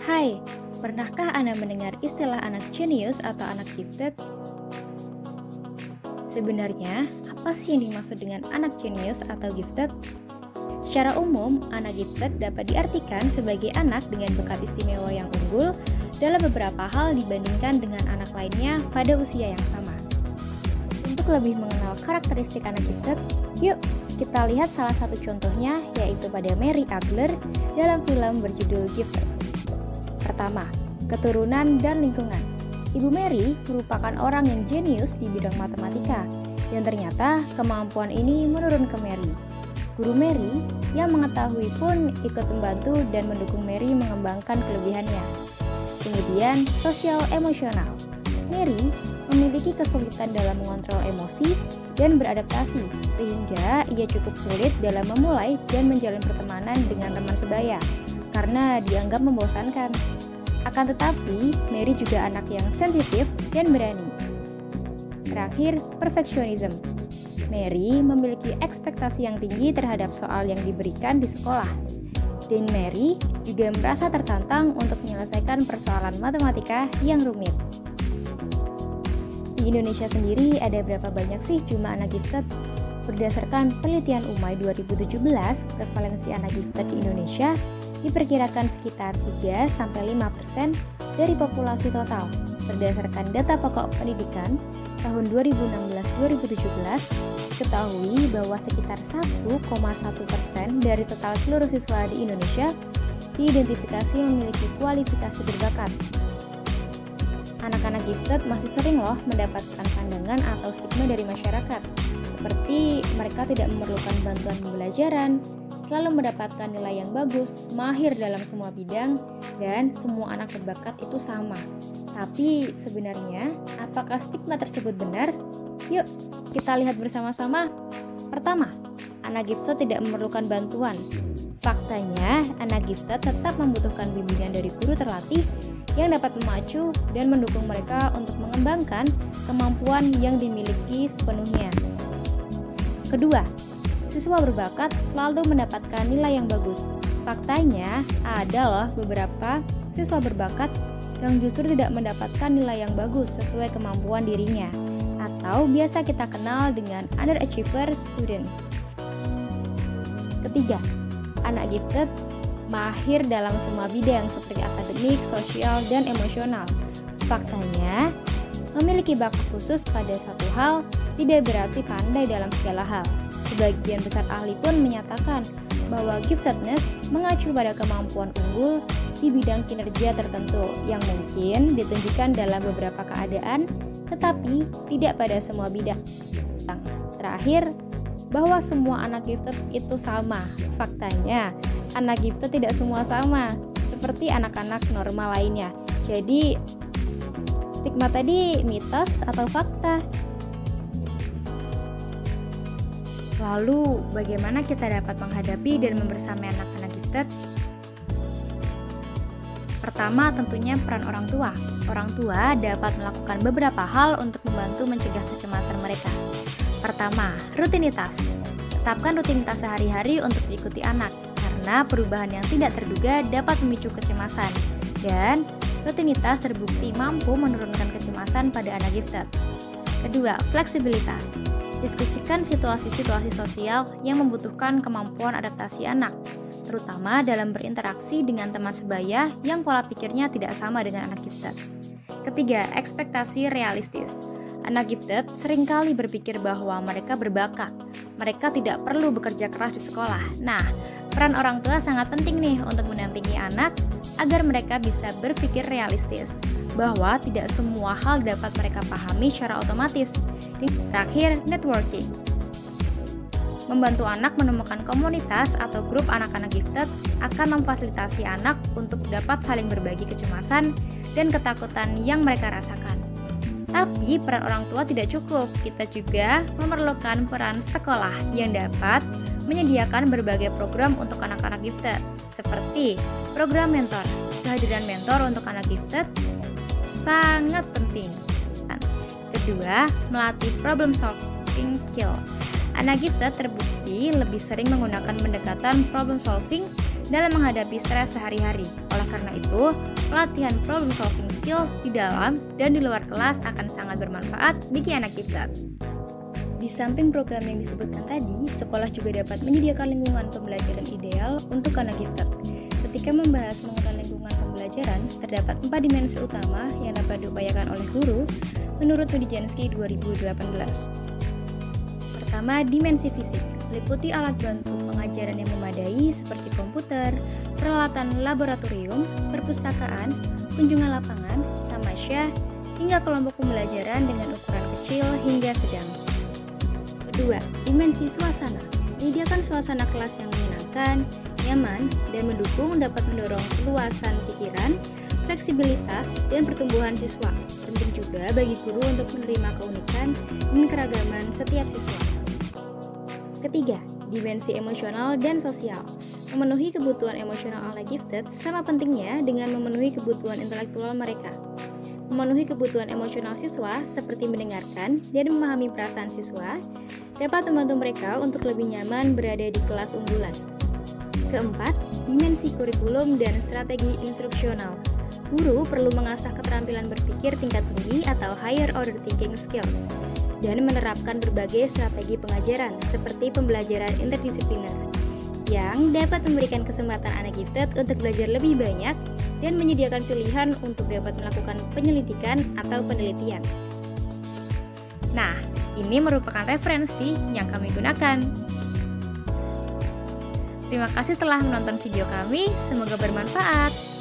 Hai, pernahkah Anda mendengar istilah anak jenius atau anak gifted? Sebenarnya, apa sih yang dimaksud dengan anak jenius atau gifted? Secara umum, anak gifted dapat diartikan sebagai anak dengan bakat istimewa yang unggul dalam beberapa hal dibandingkan dengan anak lainnya pada usia yang sama. Untuk lebih mengenal karakteristik anak gifted, yuk kita lihat salah satu contohnya, yaitu pada Mary Adler dalam film berjudul Gifted. Pertama, keturunan dan lingkungan. Ibu Mary merupakan orang yang jenius di bidang matematika, dan ternyata kemampuan ini menurun ke Mary. Guru Mary yang mengetahui pun ikut membantu dan mendukung Mary mengembangkan kelebihannya. Kemudian, sosial emosional. Mary memiliki kesulitan dalam mengontrol emosi dan beradaptasi, sehingga ia cukup sulit dalam memulai dan menjalin pertemanan dengan teman sebaya, karena dianggap membosankan. Akan tetapi, Mary juga anak yang sensitif dan berani. Terakhir, perfeksionisme. Mary memiliki ekspektasi yang tinggi terhadap soal yang diberikan di sekolah. Dan Mary juga merasa tertantang untuk menyelesaikan persoalan matematika yang rumit. Di Indonesia sendiri ada berapa banyak sih jumlah anak gifted? Berdasarkan penelitian UMAI 2017, prevalensi anak gifted di Indonesia diperkirakan sekitar 3-5% dari populasi total. Berdasarkan data pokok pendidikan tahun 2016-2017, diketahui bahwa sekitar 1,1% dari total seluruh siswa di Indonesia diidentifikasi memiliki kualifikasi berbakat. Anak-anak gifted masih sering loh mendapatkan pandangan atau stigma dari masyarakat, seperti mereka tidak memerlukan bantuan pembelajaran, selalu mendapatkan nilai yang bagus, mahir dalam semua bidang, dan semua anak berbakat itu sama. Tapi sebenarnya, apakah stigma tersebut benar? Yuk, kita lihat bersama-sama. Pertama, anak gifted tidak memerlukan bantuan. Faktanya, anak gifted tetap membutuhkan bimbingan dari guru terlatih yang dapat memacu dan mendukung mereka untuk mengembangkan kemampuan yang dimiliki sepenuhnya. Kedua, siswa berbakat selalu mendapatkan nilai yang bagus. Faktanya, ada loh beberapa siswa berbakat yang justru tidak mendapatkan nilai yang bagus sesuai kemampuan dirinya, atau biasa kita kenal dengan underachiever students. Ketiga, anak gifted mahir dalam semua bidang seperti akademik, sosial, dan emosional. Faktanya, memiliki bakat khusus pada satu hal tidak berarti pandai dalam segala hal. Sebagian besar ahli pun menyatakan bahwa giftedness mengacu pada kemampuan unggul di bidang kinerja tertentu yang mungkin ditunjukkan dalam beberapa keadaan, tetapi tidak pada semua bidang. Terakhir, bahwa semua anak gifted itu sama. Faktanya, anak gifted tidak semua sama, seperti anak-anak normal lainnya. Jadi, stigma tadi mitos atau fakta? Lalu, bagaimana kita dapat menghadapi dan membersamai anak-anak gifted? Pertama, tentunya peran orang tua. Orang tua dapat melakukan beberapa hal untuk membantu mencegah kecemasan mereka. Pertama, rutinitas. Tetapkan rutinitas sehari-hari untuk diikuti anak, karena perubahan yang tidak terduga dapat memicu kecemasan. Dan, rutinitas terbukti mampu menurunkan kecemasan pada anak gifted. Kedua, fleksibilitas. Diskusikan situasi-situasi sosial yang membutuhkan kemampuan adaptasi anak, terutama dalam berinteraksi dengan teman sebaya yang pola pikirnya tidak sama dengan anak gifted. Ketiga, ekspektasi realistis. Anak gifted seringkali berpikir bahwa mereka berbakat. Mereka tidak perlu bekerja keras di sekolah. Nah, peran orang tua sangat penting nih untuk mendampingi anak agar mereka bisa berpikir realistis, bahwa tidak semua hal dapat mereka pahami secara otomatis. Terakhir, networking. Membantu anak menemukan komunitas atau grup anak-anak gifted akan memfasilitasi anak untuk dapat saling berbagi kecemasan dan ketakutan yang mereka rasakan. Tapi peran orang tua tidak cukup, kita juga memerlukan peran sekolah yang dapat menyediakan berbagai program untuk anak-anak gifted, seperti program mentor. Kehadiran mentor untuk anak gifted sangat penting. Kedua, melatih problem solving skill. Anak gifted terbukti lebih sering menggunakan pendekatan problem solving dalam menghadapi stres sehari-hari. Oleh karena itu, pelatihan problem solving skill di dalam dan di luar kelas akan sangat bermanfaat bagi anak gifted. Di samping program yang disebutkan tadi, sekolah juga dapat menyediakan lingkungan pembelajaran ideal untuk anak gifted. Ketika membahas mengenai lingkungan pembelajaran, terdapat 4 dimensi utama yang dapat diupayakan oleh guru menurut Widjansky 2018. Pertama, dimensi fisik, meliputi alat bantu pengajaran yang memadai seperti komputer, peralatan laboratorium, perpustakaan, kunjungan lapangan, tamasya, hingga kelompok pembelajaran dengan ukuran kecil hingga sedang. Kedua, dimensi suasana, menyediakan suasana kelas yang menyenangkan, nyaman, dan mendukung dapat mendorong keluasan pikiran, fleksibilitas, dan pertumbuhan siswa. Penting juga bagi guru untuk menerima keunikan dan keragaman setiap siswa. Ketiga, dimensi emosional dan sosial. Memenuhi kebutuhan emosional anak gifted sama pentingnya dengan memenuhi kebutuhan intelektual mereka. Memenuhi kebutuhan emosional siswa seperti mendengarkan dan memahami perasaan siswa dapat membantu mereka untuk lebih nyaman berada di kelas unggulan. Keempat, dimensi kurikulum dan strategi instruksional. Guru perlu mengasah keterampilan berpikir tingkat tinggi atau higher order thinking skills dan menerapkan berbagai strategi pengajaran seperti pembelajaran interdisipliner yang dapat memberikan kesempatan anak gifted untuk belajar lebih banyak dan menyediakan pilihan untuk dapat melakukan penyelidikan atau penelitian. Nah, ini merupakan referensi yang kami gunakan. Terima kasih telah menonton video kami, semoga bermanfaat.